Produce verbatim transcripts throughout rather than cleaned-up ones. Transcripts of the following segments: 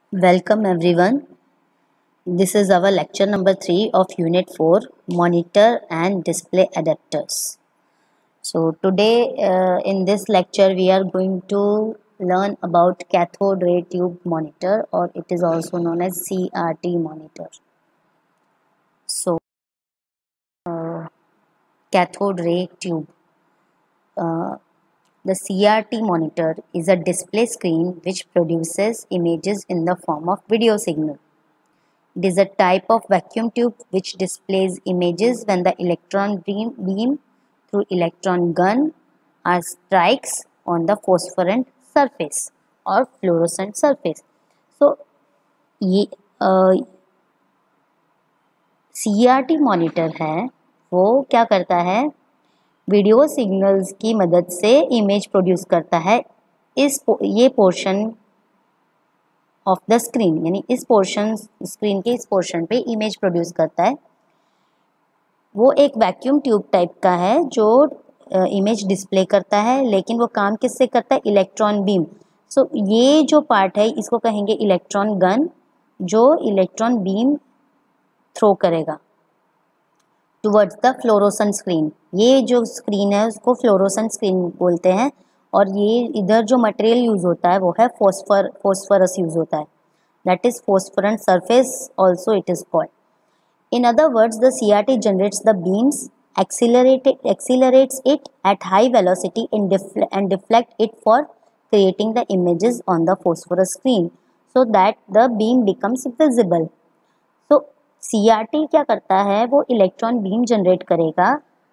Welcome everyone. This is our lecture number three of Unit four, Monitor and Display Adapters. So today uh, in this lecture we are going to learn about cathode ray tube monitor, or it is also known as C R T monitor. So uh, cathode ray tube. Uh, the C R T monitor is a display screen which produces images in the form of video signal. It is a type of vacuum tube which displays images when the electron beam, beam through electron gun or strikes on the phosphorescent surface or fluorescent surface. So, ये सी R T monitor है वो क्या करता है, video signals की मदद से image produce करता है इस ये पोर्शन ऑफ द स्क्रीन, यानी इस पोर्शन स्क्रीन के इस पोर्शन पे इमेज प्रोड्यूस करता है। वो एक वैक्यूम ट्यूब टाइप का है जो इमेज डिस्प्ले करता है, लेकिन वो काम किससे करता है, इलेक्ट्रॉन बीम। सो ये जो पार्ट है इसको कहेंगे इलेक्ट्रॉन गन, जो इलेक्ट्रॉन बीम थ्रो करेगा टुवर्ड्स द फ्लोरोसेंट स्क्रीन। ये जो स्क्रीन है उसको फ्लोरोसेंट स्क्रीन बोलते हैं, और ये इधर जो मटेरियल यूज़ होता है वो है फॉस्फर फॉस्फरस यूज़ होता है, that is phosphorescent surface also it is called. In other words, the C R T generates the beams, accelerate it, accelerates it at high velocity and, defle and deflect it for creating the images on the phosphorus screen so that the beam becomes visible. So C R T क्या करता है, वो electron beam generate करेगा,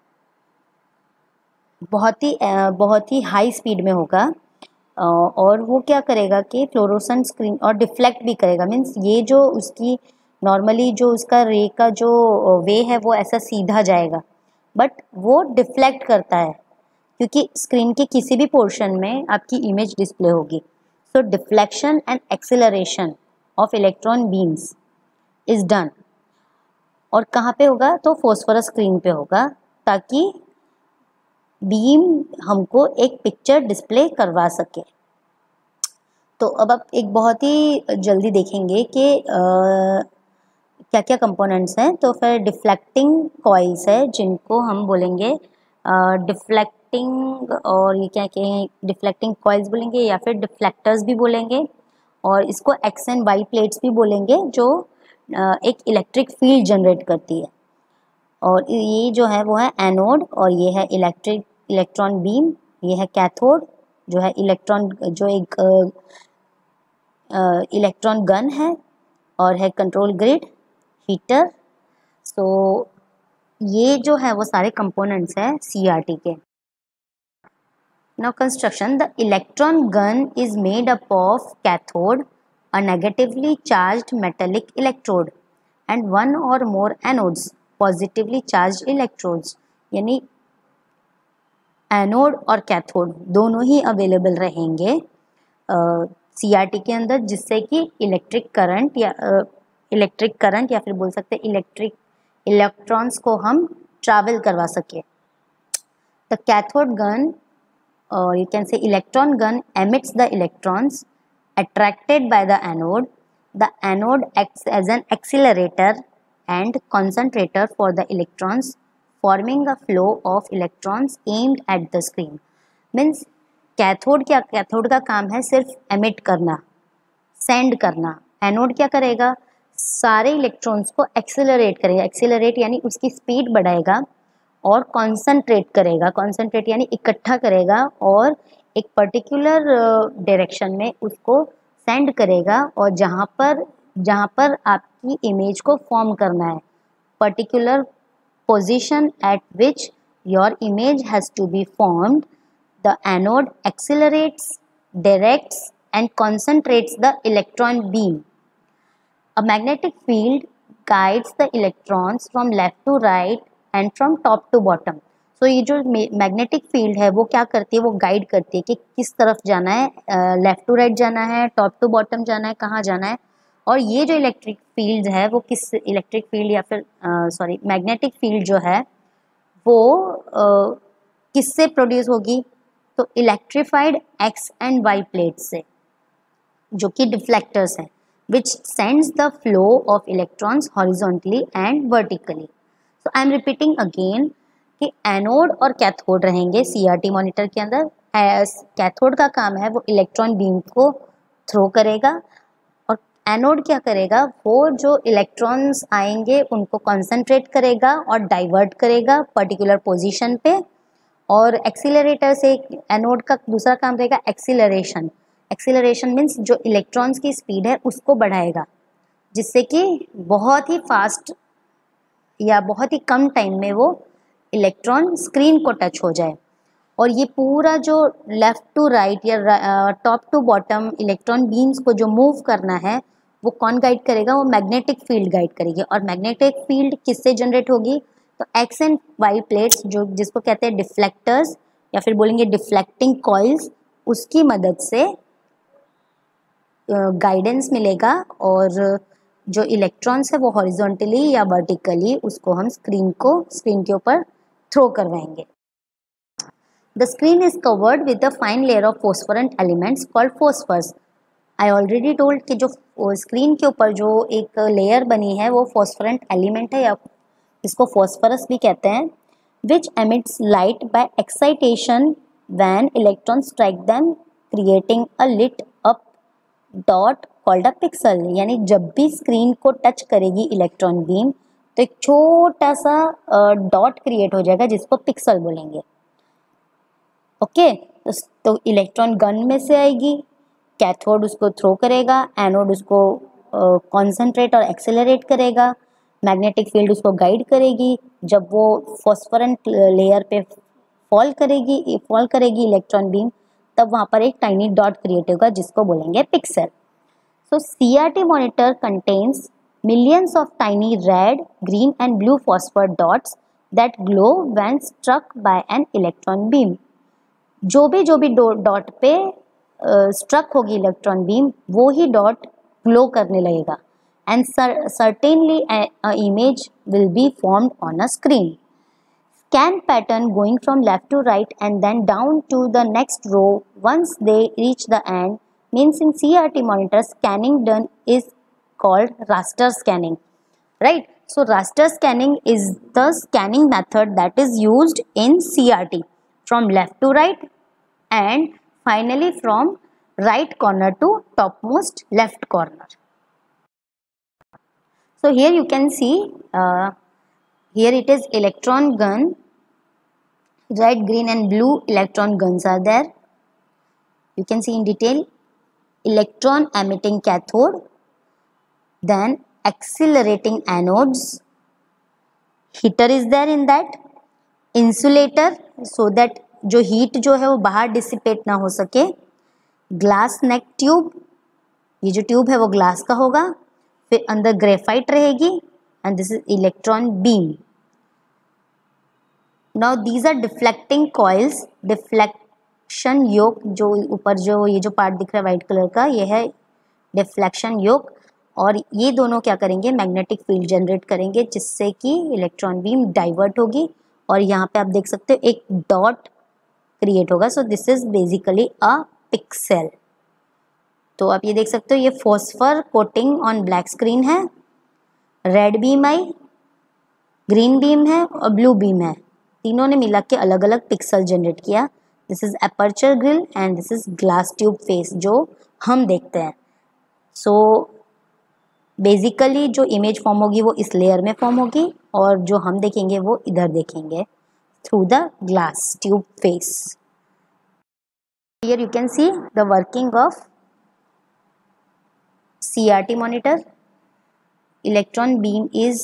बहुत ही बहुत ही high speed में होगा, और वो क्या करेगा कि फ्लोरोसेंट स्क्रीन और डिफ्लेक्ट भी करेगा। मीन्स ये जो उसकी नॉर्मली जो उसका रे का जो वे है वो ऐसा सीधा जाएगा, बट वो डिफ्लेक्ट करता है क्योंकि स्क्रीन के किसी भी पोर्शन में आपकी इमेज डिस्प्ले होगी। So deflection and acceleration of electron beams is done, और कहाँ पे होगा, तो फॉस्फोरस स्क्रीन पे होगा, ताकि बीम हमको एक पिक्चर डिस्प्ले करवा सके। तो अब आप एक बहुत ही जल्दी देखेंगे कि क्या क्या कंपोनेंट्स हैं। तो फिर डिफ्लेक्टिंग कॉइल्स है जिनको हम बोलेंगे डिफ्लेक्टिंग, और ये क्या कहें, डिफ्लेक्टिंग कॉइल्स बोलेंगे या फिर डिफ्लेक्टर्स भी बोलेंगे, और इसको एक्स एंड वाई प्लेट्स भी बोलेंगे, जो आ, एक इलेक्ट्रिक फील्ड जनरेट करती है। और ये जो है वो है एनोड, और ये है इलेक्ट्रिक इलेक्ट्रॉन बीम, ये है कैथोड जो है इलेक्ट्रॉन जो एक इलेक्ट्रॉन गन है, और है कंट्रोल ग्रिड, हीटर। सो ये जो है वो सारे कंपोनेंट्स हैं सी आर टी के। Now construction, the electron gun is made up of cathode, a negatively charged metallic electrode and one or more anodes, positively charged electrodes. यानी एनोड और cathode दोनों ही अवेलेबल रहेंगे सी आर टी के अंदर, जिससे कि इलेक्ट्रिक करंट या इलेक्ट्रिक uh, करंट या फिर बोल सकते हैं इलेक्ट्रिक इलेक्ट्रॉन्स को हम ट्रैवल करवा सके। द कैथोड गन, और you can say electron gun, emits the electrons attracted by the anode. The anode acts as an accelerator and concentrator for the electrons, forming a flow of electrons aimed at the screen. Means cathode क्या, cathode का काम है सिर्फ emit करना, send करना। Anode क्या करेगा, सारे इलेक्ट्रॉन्स को एक्सेलरेट करेगा, एक्सेलरेट यानी उसकी स्पीड बढ़ाएगा, और कॉन्सनट्रेट करेगा, कॉन्सनट्रेट यानी इकट्ठा करेगा, और एक पर्टिकुलर डायरेक्शन में उसको सेंड करेगा, और जहाँ पर जहाँ पर आपकी इमेज को फॉर्म करना है, particular position at which your image has to be formed, the anode accelerates, directs and concentrates the electron beam. A magnetic field guides the electrons from left to right and from top to bottom. So ये जो magnetic field है वो क्या करती है, वो guide करती है कि किस तरफ जाना है, लेफ़्ट टू राइट जाना है, टॉप टू बॉटम जाना है, कहाँ जाना है। और ये जो इलेक्ट्रिक फील्ड है वो किस इलेक्ट्रिक फील्ड या फिर सॉरी मैग्नेटिक फील्ड जो है वो uh, किससे प्रोड्यूस होगी, तो electrified X and Y plate से, जो कि डिफ्लेक्टर्स हैं। which sends the flow of electrons horizontally and vertically. So I am repeating again कि एनोड और कैथोड रहेंगे सीआरटी मॉनिटर के अंदर. कैथोड का काम है वो इलेक्ट्रॉन बीम को थ्रो करेगा और एनोड क्या करेगा, वो जो इलेक्ट्रॉन्स आएंगे उनको कंसंट्रेट करेगा और डाइवर्ट करेगा पर्टिकुलर पोजीशन पे. और एक्सीलरेटर से एनोड का दूसरा काम रहेगा एक्सीलरेशन. एक्सीलरेशन मीन्स जो इलेक्ट्रॉन्स की स्पीड है उसको बढ़ाएगा, जिससे कि बहुत ही फास्ट या बहुत ही कम टाइम में वो इलेक्ट्रॉन स्क्रीन को टच हो जाए. और ये पूरा जो लेफ़्ट टू राइट या top to bottom electron beams को जो मूव करना है वो कौन गाइड करेगा, वो मैग्नेटिक फील्ड गाइड करेगी. और मैग्नेटिक फील्ड किससे जनरेट होगी, तो एक्स एंड वाई प्लेट्स जो जिसको कहते हैं डिफ्लेक्टर्स या फिर बोलेंगे डिफ्लेक्टिंग कॉइल्स, उसकी मदद से गाइडेंस मिलेगा और जो इलेक्ट्रॉन्स है वो हॉरिजॉन्टली या वर्टिकली उसको हम स्क्रीन को स्क्रीन के ऊपर थ्रो करवाएंगे. The screen is covered with a fine layer of phosphorescent elements called phosphors. I already told कि जो स्क्रीन के ऊपर जो एक लेयर बनी है वो फोस्फोरेंट एलिमेंट है या इसको फॉस्फरस भी कहते हैं, which emits light by excitation when electron strike them creating a lit up dot called a pixel. यानी जब भी स्क्रीन को टच करेगी इलेक्ट्रॉन बीम तो एक छोटा सा डॉट क्रिएट हो जाएगा जिसको पिक्सल बोलेंगे. ओके okay, तो इलेक्ट्रॉन गन में से आएगी, कैथोड उसको थ्रो करेगा, एनोड उसको कॉन्सेंट्रेट uh, और एक्सेलरेट करेगा, मैग्नेटिक फील्ड उसको गाइड करेगी. जब वो फॉस्फोरेंट लेयर पे फॉल करेगी फॉल करेगी इलेक्ट्रॉन बीम, तब वहाँ पर एक टाइनी डॉट क्रिएट होगा जिसको बोलेंगे pixel. So CRT monitor contains millions of tiny red, green and blue phosphor dots that glow when struck by an electron beam. जो भी जो भी डॉट पे स्ट्रक uh, होगी इलेक्ट्रॉन बीम वो ही डॉट ग्लो करने लगेगा and certainly an image will be formed on a screen. Scan pattern going from left to right and then down to the next row once they reach the end means in C R T monitor scanning done is called raster scanning, right? So raster scanning is the scanning method that is used in C R T from left to right and finally from right corner to topmost left corner. So here you can see uh, here it is electron gun, red, green and blue electron guns are there. You can see in detail electron emitting cathode, then accelerating anodes, heater is there in that, insulator so that जो heat जो है वो बाहर dissipate ना हो सके, glass neck tube, ये जो tube है वो glass का होगा, फिर अंदर graphite रहेगी and this is electron beam. Now these are deflecting coils, deflection yoke, जो ऊपर जो ये जो part दिख रहा है white color का ये है deflection yoke. और ये दोनों क्या करेंगे, मैग्नेटिक फील्ड जनरेट करेंगे जिससे कि इलेक्ट्रॉन बीम डाइवर्ट होगी और यहाँ पे आप देख सकते हो एक डॉट क्रिएट होगा. So this is basically a pixel. तो आप ये देख सकते हो ये phosphor coating on black screen है, रेड बीम आई, ग्रीन बीम है और ब्लू बीम है, तीनों ने मिला के अलग अलग पिक्सल जनरेट किया. This is aperture grille and this is glass tube face जो हम देखते हैं. सो so, बेसिकली जो इमेज फॉर्म होगी वो इस लेयर में फॉर्म होगी और जो हम देखेंगे वो इधर देखेंगे through the glass tube face. Here you can see the working of C R T monitor. Electron beam is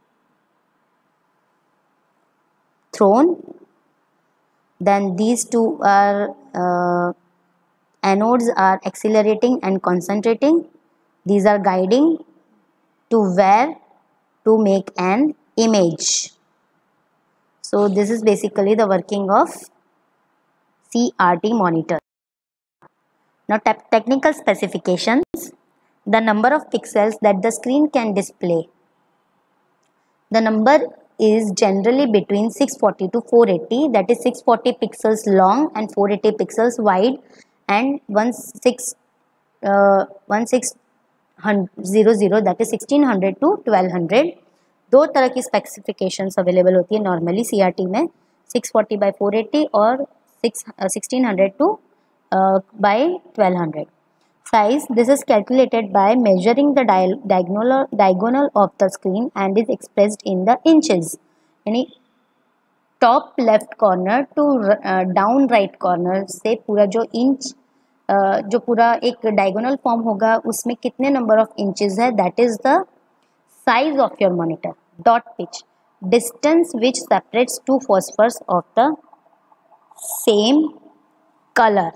thrown, then these two are uh, anodes are accelerating and concentrating, these are guiding to where to make an image. So this is basically the working of C R T monitor. Now technical specifications: the number of pixels that the screen can display. The number is generally between six forty to four eighty, that is six forty pixels long and four eighty pixels wide and one six uh, one six zero zero that is sixteen hundred to twelve hundred. दो तरह की specifications available होती है normally CRT में, six forty by four eighty और six sixteen hundred to by twelve hundred. Size, this is calculated by measuring the diagonal diagonal of the screen and is expressed in the inches, यानी top left corner to down right corner से पूरा जो inch uh, जो पूरा एक diagonal form होगा उसमें कितने नंबर ऑफ इंचेस है, that is the size of your monitor. Dot pitch, distance which separates two phosphors of the same colour,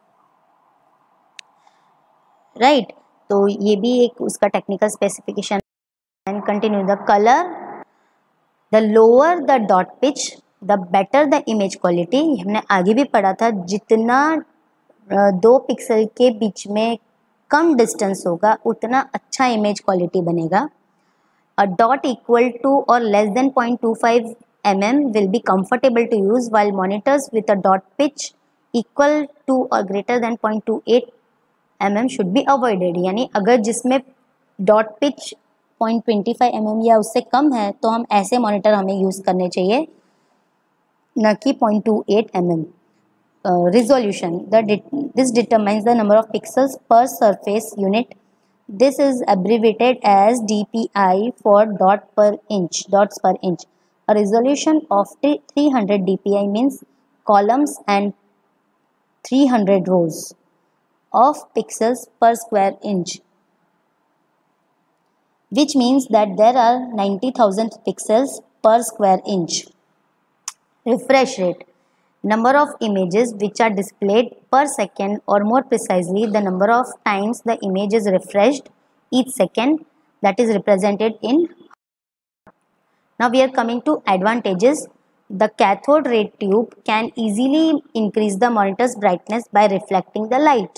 right right. तो ये भी एक उसका technical specification. And continue, the colour, the lower the dot pitch the better the image quality. हमने आगे भी पढ़ा था, जितना दो पिक्सल के बीच में कम डिस्टेंस होगा उतना अच्छा इमेज क्वालिटी बनेगा। A dot equal to or less than point two five M M will be comfortable to use, while monitors with a dot pitch equal to or greater than point two eight M M should be avoided. यानी अगर जिसमें dot pitch point twenty five M M या उससे कम है तो हम ऐसे monitor हमें यूज़ करने चाहिए, न कि point two eight M M. Resolution, the this determines the number of pixels per surface unit, this is abbreviated as D P I for dot per inch, dots per inch. A resolution of three hundred D P I means columns and three hundred rows of pixels per square inch, which means that there are ninety thousand pixels per square inch. Refresh rate, number of images which are displayed per second, or more precisely the number of times the image is refreshed each second, that is represented in. Now we are coming to advantages. The cathode ray tube can easily increase the monitor's brightness by reflecting the light.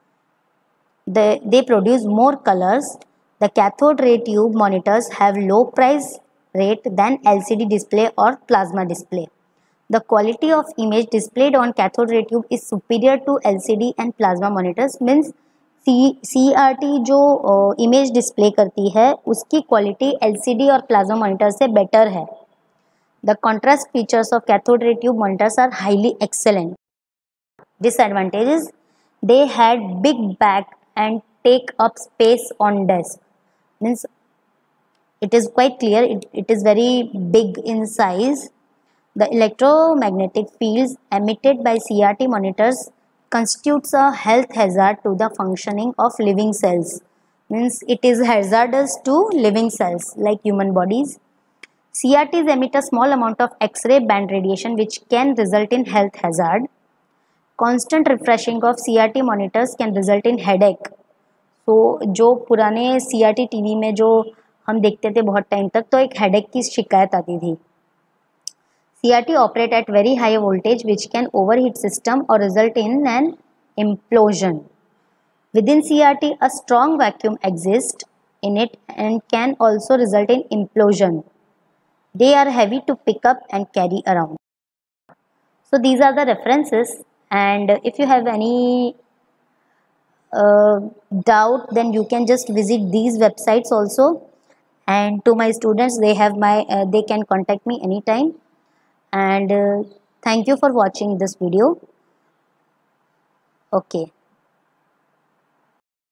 The, they produce more colors. The cathode ray tube monitors have low price rate than L C D display or plasma display. The quality of image displayed on cathode ray tube is superior to L C D and plasma monitors. Means C R T जो image uh, display करती है उसकी quality L C D और plasma monitor से better है। The contrast features of cathode ray tube monitors are highly excellent. Disadvantages, they had big back and take up space on desk. Means it is quite clear, it, it is very big in size. The electromagnetic fields emitted by C R T monitors constitutes a health hazard to the functioning of living cells. Means it is hazardous to living cells like human bodies. C R Ts emit a small amount of X-ray band radiation which can result in health hazard. Constant refreshing of C R T monitors can result in headache. तो जो पुराने C R T TV में जो हम देखते थे बहुत time तक, तो एक हेडेक की शिकायत आती थी। C R T operate at very high voltage which can overheat system or result in an implosion. Within C R T, a strong vacuum exists in it and can also result in implosion. They are heavy to pick up and carry around. So these are the references. And if you have any uh, doubt, then you can just visit these websites also. And to my students, they have my uh, they can contact me anytime. And uh, thank you for watching this video. Okay.